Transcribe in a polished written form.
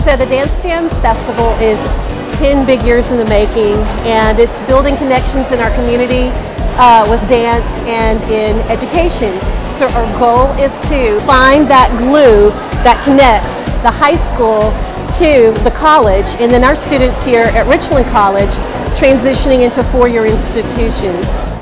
So the Dance Jam Festival is 10 big years in the making, and it's building connections in our community with dance and in education. So our goal is to find that glue that connects the high school to the college, and then our students here at Richland College transitioning into four-year institutions.